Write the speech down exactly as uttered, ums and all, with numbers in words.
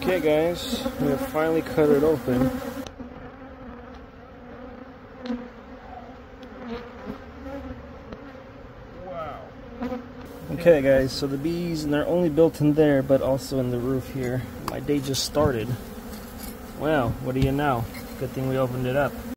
Okay guys, we have finally cut it open. Wow. Okay guys, so the bees, and they're only built in there, but also in the roof here. My day just started. Wow, what do you know? Good thing we opened it up.